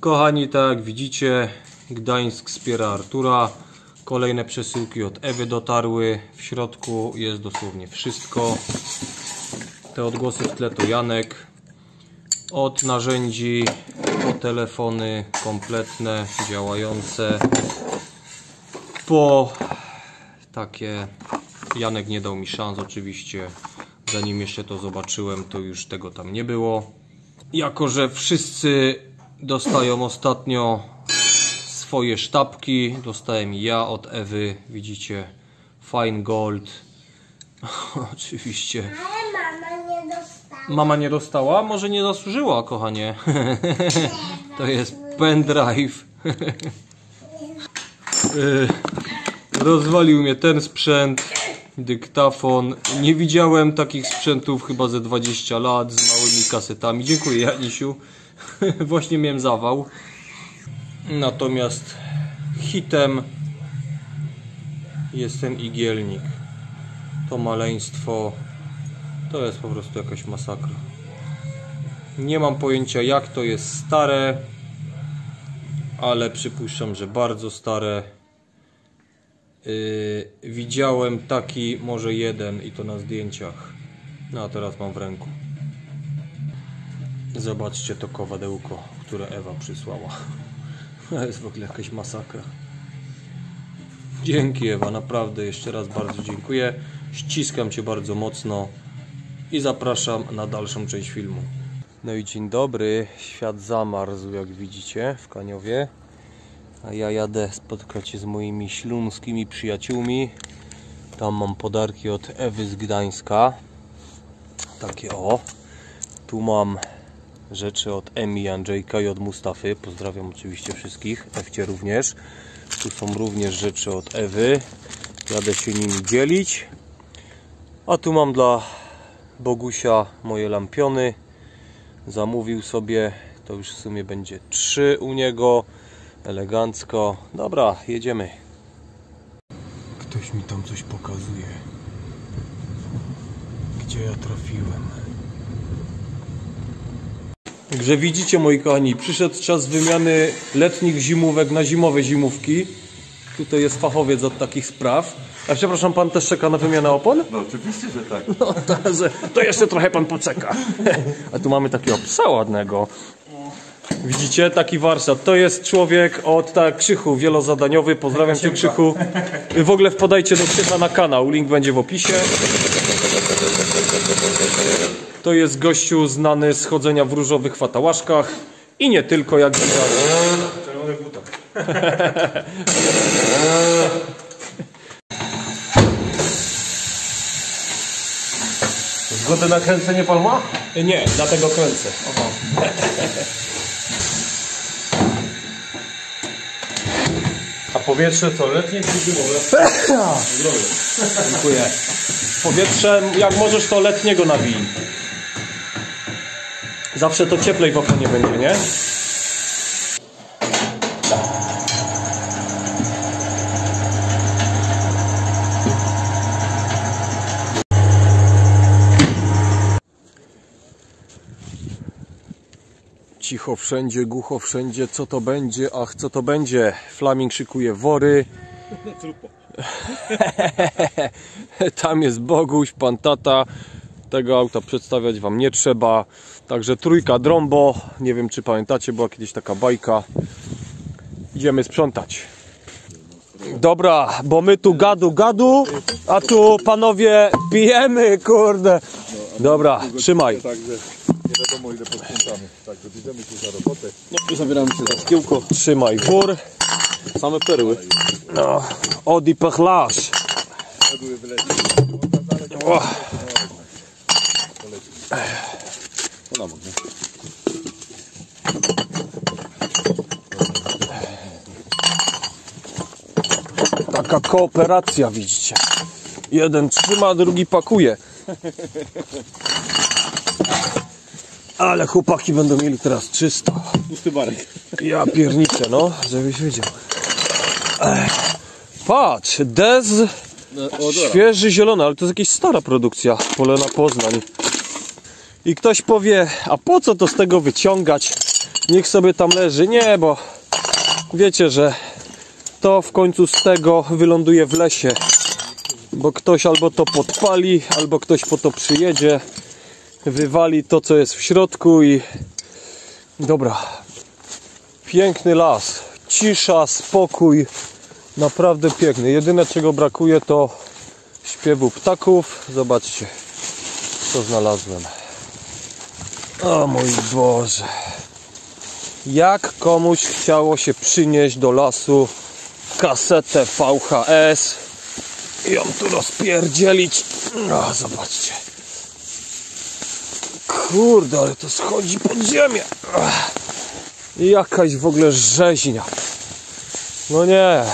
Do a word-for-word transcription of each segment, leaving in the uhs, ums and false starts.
Kochani, tak jak widzicie, Gdańsk wspiera Artura. Kolejne przesyłki od Ewy dotarły. W środku jest dosłownie wszystko. Te odgłosy w tle to Janek. Od narzędzi po telefony kompletne, działające, po takie... Janek nie dał mi szans oczywiście. Zanim jeszcze to zobaczyłem, to już tego tam nie było. Jako że wszyscy dostają ostatnio swoje sztabki, dostałem ja od Ewy, widzicie, Fine Gold. Oczywiście. Ale mama nie dostała. Mama nie dostała? Może nie zasłużyła, kochanie. To jest pendrive. Rozwalił mnie ten sprzęt, dyktafon. Nie widziałem takich sprzętów chyba ze dwadzieścia lat z małymi kasetami. Dziękuję, Janisiu. Właśnie miałem zawał. Natomiast hitem jest ten igielnik. To maleństwo to jest po prostu jakaś masakra. Nie mam pojęcia, jak to jest stare, ale przypuszczam, że bardzo stare. Yy, widziałem taki może jeden i to na zdjęciach. No a teraz mam w ręku. Zobaczcie to kowadełko, które Ewa przysłała. To jest w ogóle jakaś masakra. Dzięki, Ewa, naprawdę jeszcze raz bardzo dziękuję. Ściskam Cię bardzo mocno i zapraszam na dalszą część filmu. No i dzień dobry. Świat zamarzł, jak widzicie, w Kaniowie. A ja jadę spotkać się z moimi śląskimi przyjaciółmi. Tam mam podarki od Ewy z Gdańska. Takie o. Tu mam rzeczy od Emi, Andrzejka i od Mustafy. Pozdrawiam oczywiście wszystkich. Ewcie również. Tu są również rzeczy od Ewy. Jadę się nimi dzielić. A tu mam dla Bogusia moje lampiony. Zamówił sobie. To już w sumie będzie trzy u niego. Elegancko. Dobra, jedziemy. Ktoś mi tam coś pokazuje. Gdzie ja trafiłem? Także widzicie, moi kochani, przyszedł czas wymiany letnich zimówek na zimowe zimówki. Tutaj jest fachowiec od takich spraw. A przepraszam, pan też czeka na wymianę opon? No oczywiście, że tak. No to, że, to jeszcze trochę pan poczeka. A tu mamy takiego psa ładnego. Widzicie, taki warsztat. To jest człowiek od tak Krzychu, wielozadaniowy. Pozdrawiam Cię, Krzychu. W ogóle wpadajcie do Krzycha na kanał, link będzie w opisie. To jest gościu znany z chodzenia w różowych fatałaszkach i nie tylko, jak widać. W czerwonych butach. Zgodę na kręcenie pan ma? Nie, dlatego kręcę. Oho. A powietrze co? Letnie czy zimowe? Dziękuję. Powietrze, jak możesz, to letniego nawij. Zawsze to cieplej w oponie będzie, nie? Cicho wszędzie, głucho wszędzie. Co to będzie? Ach, co to będzie? Flaming szykuje wory. Tam jest Boguś, pan tata. Tego auta przedstawiać wam nie trzeba. Także trójka Drombo. Nie wiem, czy pamiętacie, była kiedyś taka bajka. Idziemy sprzątać. Dobra, bo my tu gadu gadu, a tu panowie pijemy, kurde. Dobra, trzymaj. Nie wiadomo, ile posprzątamy. Także bierzemy się za robotę. No, zabieramy się za szkiełko. Trzymaj wór. Same perły. No, odi pachlasz. Były wylecieć. O. No, no, Taka kooperacja, widzicie. Jeden trzyma, drugi pakuje. Ale chłopaki będą mieli teraz czysto. pusty barek. Ja pierniczę, no, żebyś wiedział. Ech. Patrz, Dez No, świeży, zielony, ale to jest jakaś stara produkcja. Polena Poznań. I ktoś powie, a po co to z tego wyciągać? niech sobie tam leży. Nie, bo wiecie, że to w końcu z tego wyląduje w lesie. Bo ktoś albo to podpali, albo ktoś po to przyjedzie, wywali to, co jest w środku i... Dobra. Piękny las. Cisza, spokój. Naprawdę piękny. Jedyne, czego brakuje, to śpiewu ptaków. Zobaczcie, co znalazłem. O mój Boże. Jak komuś chciało się przynieść do lasu kasetę V H S i ją tu rozpierdzielić. No, zobaczcie. Kurde, ale to schodzi pod ziemię. Jakaś w ogóle rzeźnia. No nie.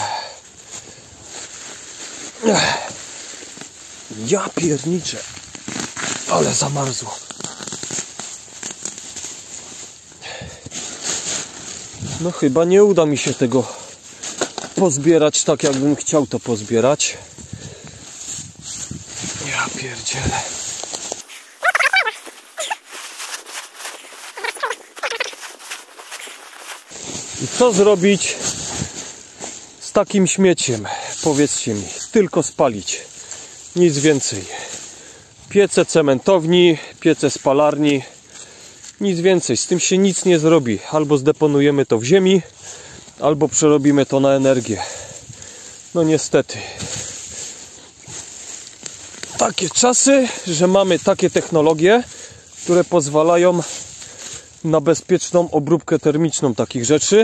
Ja pierniczę. Ale zamarzło. No chyba nie uda mi się tego pozbierać tak, jakbym chciał to pozbierać. Ja pierdzielę. I co zrobić z takim śmieciem? Powiedzcie mi. Tylko spalić. Nic więcej. Piece cementowni, piece spalarni. Nic więcej. Z tym się nic nie zrobi. Albo zdeponujemy to w ziemi, albo przerobimy to na energię. No niestety. Takie czasy, że mamy takie technologie, które pozwalają na bezpieczną obróbkę termiczną takich rzeczy.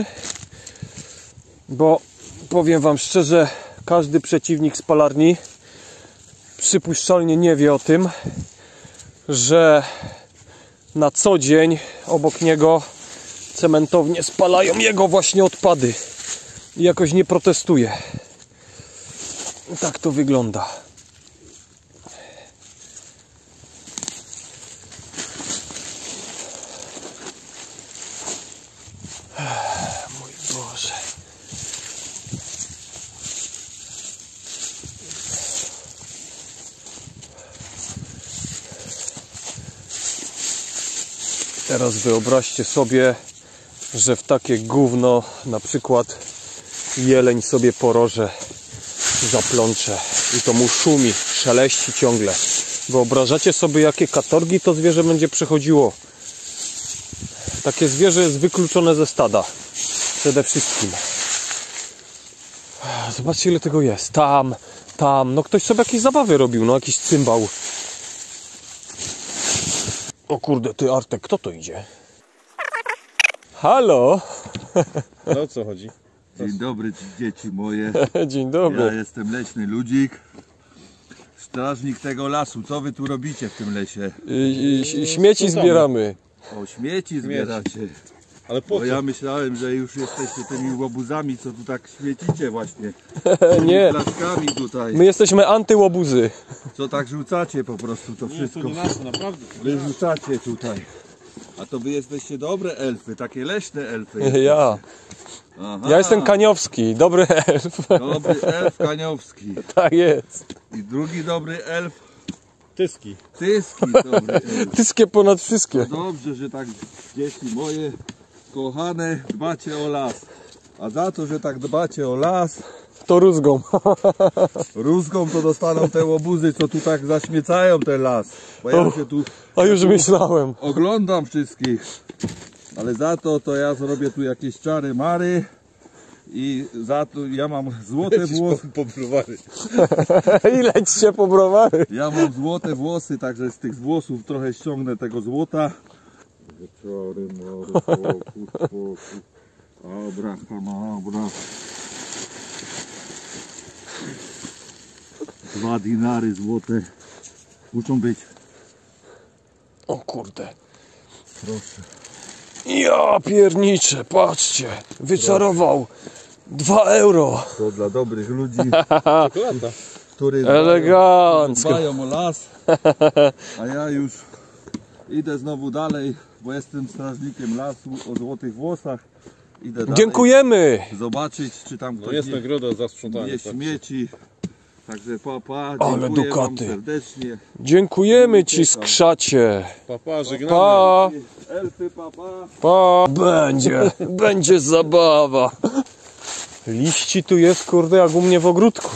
Bo powiem wam szczerze, każdy przeciwnik spalarni przypuszczalnie nie wie o tym, że na co dzień obok niego cementownie spalają jego właśnie odpady i jakoś nie protestuje. Tak to wygląda. Mój Boże. Teraz wyobraźcie sobie, że w takie gówno na przykład jeleń sobie poroże, zaplącze i to mu szumi, szeleści ciągle. Wyobrażacie sobie, jakie katorgi to zwierzę będzie przechodziło? Takie zwierzę jest wykluczone ze stada. Przede wszystkim. Zobaczcie, ile tego jest. Tam, tam. No ktoś sobie jakieś zabawy robił, no jakiś cymbał. O kurde, ty Artek, kto to idzie? Halo? Ale o co chodzi? Dzień dobry dzieci moje. Dzień dobry. Ja jestem leśny ludzik. Strażnik tego lasu. Co wy tu robicie w tym lesie? I, i, śmieci zbieramy. O, śmieci zbieracie. Ale po Bo co? ja myślałem, że już jesteście tymi łobuzami, co tu tak śmiecicie właśnie. Nie, Placzkami tutaj. my jesteśmy antyłobuzy. Co tak rzucacie po prostu to Nie, to wszystko. nie nas, naprawdę. Wy rzucacie tutaj. A to wy jesteście dobre elfy, takie leśne elfy. Ja. Aha, Ja jestem Kaniowski, dobry elf. dobry elf Kaniowski. Tak jest. I drugi dobry elf Tyski. Tyski, dobry elf. Wszystkie ponad wszystkie. Dobrze, że tak dzieci moje kochane dbacie o las. A za to, że tak dbacie o las, To rózgą. rózgą to dostaną te łobuzy, co tu tak zaśmiecają ten las. Bo ja się tu A już myślałem. oglądam wszystkich. Ale za to to ja zrobię tu jakieś czary mary. I za to ja mam złote włosy. Po browary. I lećcie po browary. Ja mam złote włosy, także z tych włosów trochę ściągnę tego złota. Wieczory, mory, pokój, pokój. Abracadabra. Dwa dinary złote muszą być. O kurde. Proszę. Ja pierniczę, patrzcie. Wyczarował. Dwa euro. To dla dobrych ludzi, Czekolada. którzy dbają, Elegancko. dbają o las. A ja już idę znowu dalej, bo jestem strażnikiem lasu o złotych włosach. Idę dalej Dziękujemy. zobaczyć, czy tam No ktoś jest nie, nagroda za nie sprzątanie. tak. śmieci. Także papa, Ale dziękuję wam dukaty. serdecznie. Dziękujemy ci, skrzacie. Papa, żegnamy. Pa, Elfy, papa. pa. Będzie, będzie zabawa. Liści tu jest, kurde, jak u mnie w ogródku.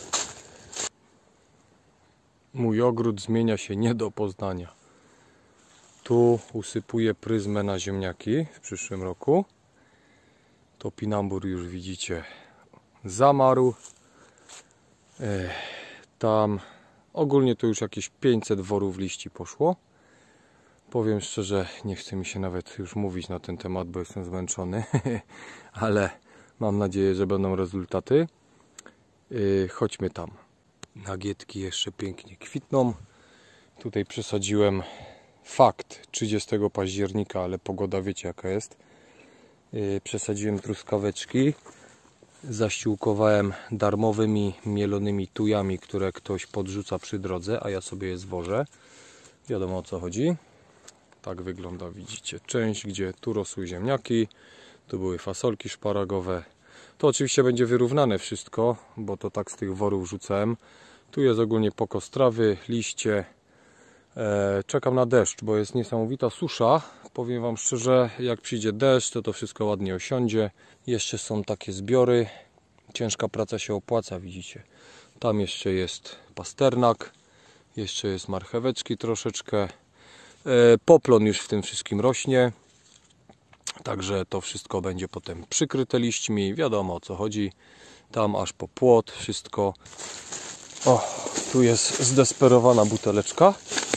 Mój ogród zmienia się nie do poznania. Tu usypuję pryzmę na ziemniaki w przyszłym roku. Topinambur już widzicie zamarł. Ech, tam ogólnie to już jakieś pięćset worów liści poszło. Powiem szczerze, nie chce mi się nawet już mówić na ten temat, bo jestem zmęczony. Ale mam nadzieję, że będą rezultaty. Yy, chodźmy tam. Nagietki jeszcze pięknie kwitną. Tutaj przesadziłem fakt trzydziestego października, ale pogoda wiecie jaka jest. Yy, przesadziłem truskaweczki. Zaściółkowałem darmowymi mielonymi tujami, które ktoś podrzuca przy drodze, a ja sobie je zwożę. Wiadomo o co chodzi. Tak wygląda, widzicie, część, gdzie tu rosły ziemniaki, tu były fasolki szparagowe. To oczywiście będzie wyrównane wszystko, bo to tak z tych worów rzucałem. Tu jest ogólnie pokos trawy, liście. E, czekam na deszcz, bo jest niesamowita susza. Powiem wam szczerze, jak przyjdzie deszcz, to to wszystko ładnie osiądzie. Jeszcze są takie zbiory. Ciężka praca się opłaca, widzicie. Tam jeszcze jest pasternak. Jeszcze jest marcheweczki troszeczkę. E, poplon już w tym wszystkim rośnie. Także to wszystko będzie potem przykryte liśćmi. Wiadomo o co chodzi. Tam aż po płot wszystko. O, tu jest zdesperowana buteleczka.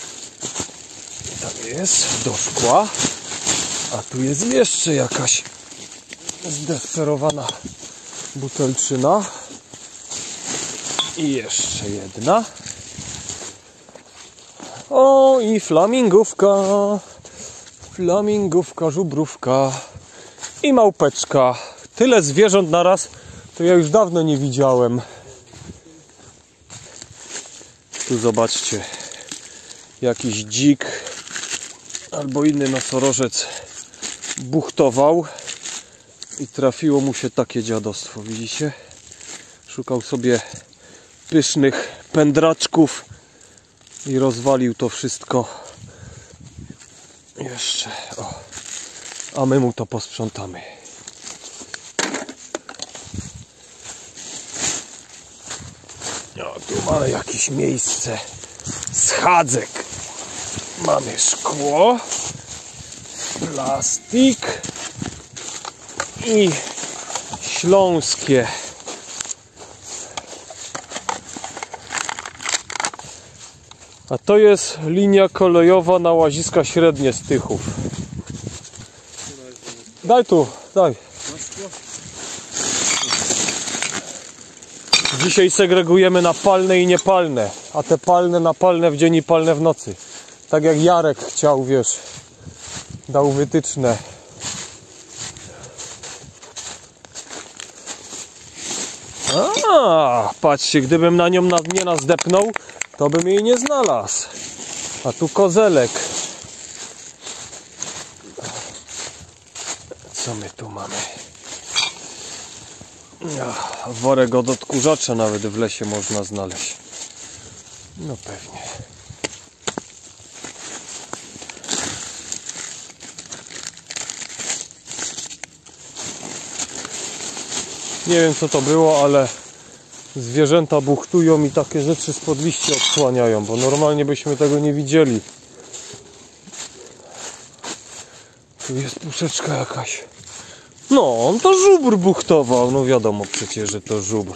Tam jest do szkła. A tu jest jeszcze jakaś zdesperowana butelczyna. I jeszcze jedna. O, i flamingówka. Flamingówka, żubrówka i małpeczka. Tyle zwierząt naraz to ja już dawno nie widziałem. Tu zobaczcie. Jakiś dzik albo inny nosorożec buchtował i trafiło mu się takie dziadostwo. Widzicie? Szukał sobie pysznych pędraczków i rozwalił to wszystko. Jeszcze, o. A my mu to posprzątamy. O, tu mamy jakieś miejsce schadzek. Mamy szkło, plastik i śląskie. A to jest linia kolejowa na Łaziska Średnie z Tychów. Daj tu, daj. Dzisiaj segregujemy na palne i niepalne, a te palne na palne w dzień i palne w nocy. Tak jak Jarek chciał, wiesz, dał wytyczne. A, patrzcie, gdybym na nią nie nazdepnął, to bym jej nie znalazł. A tu kozelek. Co my tu mamy? Ach, worek od odkurzacza nawet w lesie można znaleźć. No pewnie. Nie wiem co to było, ale zwierzęta buchtują i takie rzeczy spod liści odsłaniają, bo normalnie byśmy tego nie widzieli. Tu jest puszeczka jakaś. No, on to żubr buchtował. No wiadomo przecież, że to żubr.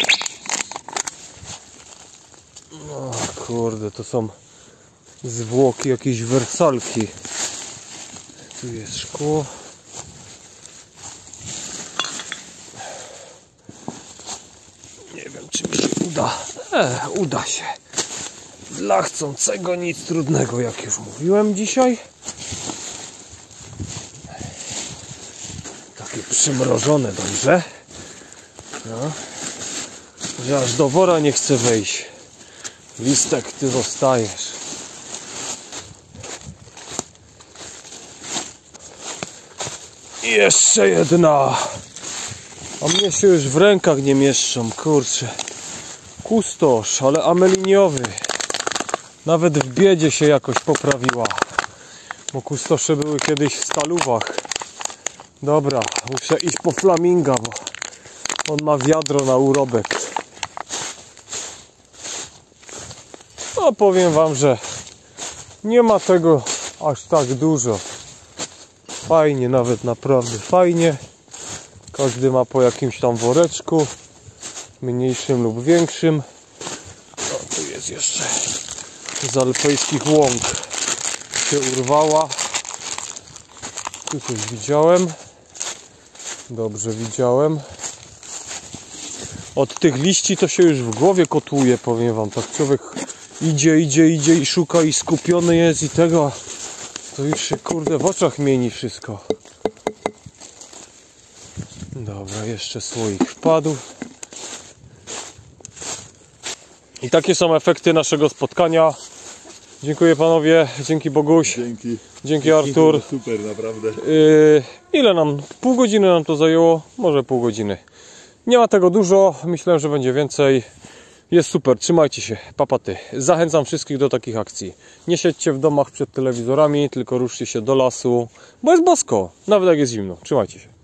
No kurde, to są zwłoki jakiejś wersalki. Tu jest szkło. Nie wiem, czy mi się uda. E, uda się. Dla chcącego nic trudnego, jak już mówiłem dzisiaj. Takie przymrożone dobrze. No. Że aż do wora nie chce wejść. Listek, ty zostajesz. I jeszcze jedna. A mnie się już w rękach nie mieszczą, kurczę. Kustosz, ale ameliniowy. Nawet w biedzie się jakoś poprawiła. Bo kustosze były kiedyś w stalówach. Dobra, muszę iść po flaminga, bo on ma wiadro na urobek. No powiem wam, że nie ma tego aż tak dużo. Fajnie, nawet naprawdę fajnie. Każdy ma po jakimś tam woreczku, mniejszym lub większym. O, tu jest jeszcze z alpejskich łąk się urwała. Tu coś widziałem. Dobrze widziałem. Od tych liści to się już w głowie kotłuje, powiem wam. Tak człowiek idzie, idzie, idzie i szuka i skupiony jest i tego. To już się kurde w oczach mieni wszystko. Dobra, jeszcze słoik wpadł. I takie są efekty naszego spotkania. Dziękuję panowie, dzięki Boguś, Dzięki. dzięki Artur. Super, naprawdę. Yy, ile nam? Pół godziny nam to zajęło? Może pół godziny. Nie ma tego dużo, myślę, że będzie więcej. Jest super, trzymajcie się, papaty. Zachęcam wszystkich do takich akcji. Nie siedźcie w domach przed telewizorami, tylko ruszcie się do lasu, bo jest bosko, nawet jak jest zimno. Trzymajcie się.